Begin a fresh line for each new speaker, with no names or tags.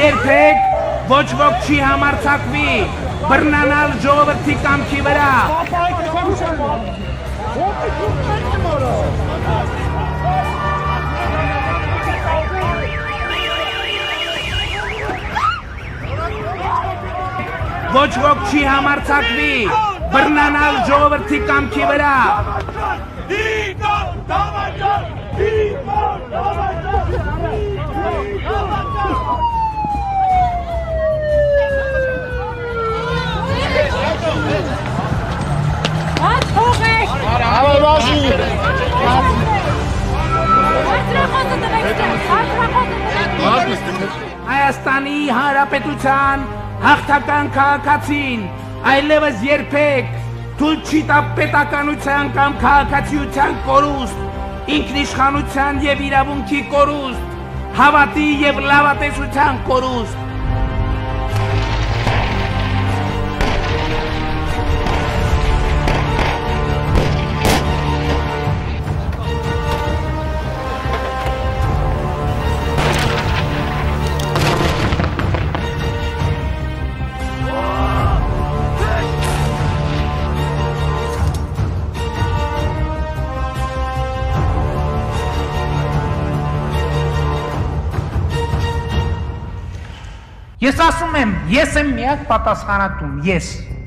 երբեք ոչ ոք չի համարձակվի բռնանալ ժողովրդի կամքի վրա։ Ոչ ոք չի համարձակվի բռնանալ ժողովրդի կամքի վրա։ Հայաստանի Հանրապետության հաղթական քաղաքացին այլևս երբեք թույլ չի տա պետականության կամ քաղաքացիության կորուստ, ինքնիշխանության եւ իրավունքի կորուստ, հավատի եւ լավատեսության կորուստ։
Ես ասում եմ, ես եմ միակ պատասխանատուն, ես։